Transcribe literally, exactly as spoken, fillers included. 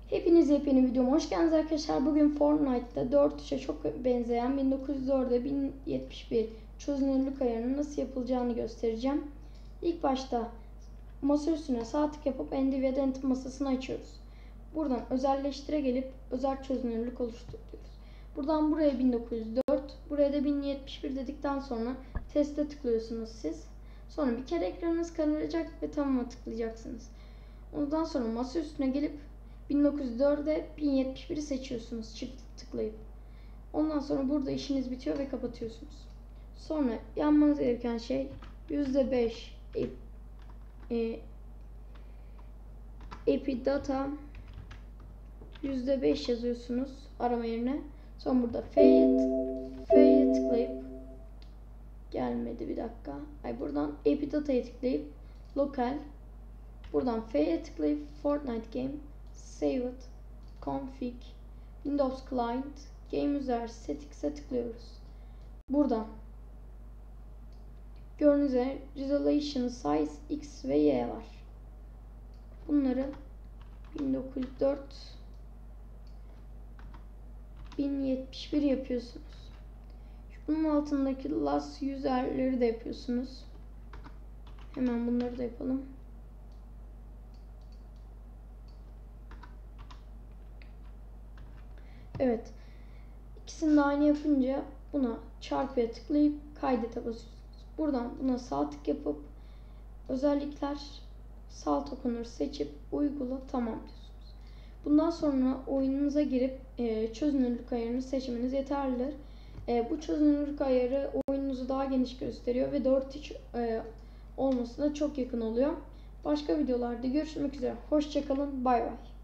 Hepiniz yepyeni videoma hoş geldiniz arkadaşlar. Bugün Fortnite'da dört üçe çok benzeyen bin dokuz yüz dörde bin yetmiş bir çözünürlük ayarının nasıl yapılacağını göstereceğim. İlk başta masa üstüne sağ tık yapıp Nvidia denetim masasını açıyoruz. Buradan özelleştire gelip özel çözünürlük oluşturuyoruz. Buradan buraya bin dokuz yüz dört, buraya da bin yetmiş bir dedikten sonra teste tıklıyorsunuz siz. Sonra bir kere ekranınız kararacak ve tamam'a tıklayacaksınız. Ondan sonra masa üstüne gelip bin dokuz yüz dörde bin yetmiş biri seçiyorsunuz çift tıklayıp. Ondan sonra burada işiniz bitiyor ve kapatıyorsunuz. Sonra yapmanız gereken şey yüzde beş e, epi data yüzde beş yazıyorsunuz arama yerine. Sonra burada F'ye F'ye tıklayıp gelmedi bir dakika. Ay buradan epi data'ya tıklayıp lokal, buradan F'ye tıklayıp Fortnite game, save it, config, Windows client, game user settings'e tıklıyoruz. Buradan gördüğünüz üzere resolution, size, x ve y var. Bunları bin dokuz yüz dört bin yetmiş bir yapıyorsunuz. Bunun altındaki last user'leri de yapıyorsunuz. Hemen bunları da yapalım. Evet. İkisini de aynı yapınca buna çarpıya tıklayıp kaydete basıyorsunuz. Buradan buna sağ tık yapıp özellikler, salt okunur seçip uygula, tamam diyorsunuz. Bundan sonra oyununuza girip e, çözünürlük ayarını seçmeniz yeterlidir. E, bu çözünürlük ayarı oyununuzu daha geniş gösteriyor ve dört üç e, olmasına çok yakın oluyor. Başka videolarda görüşmek üzere. Hoşça kalın. Bay bay.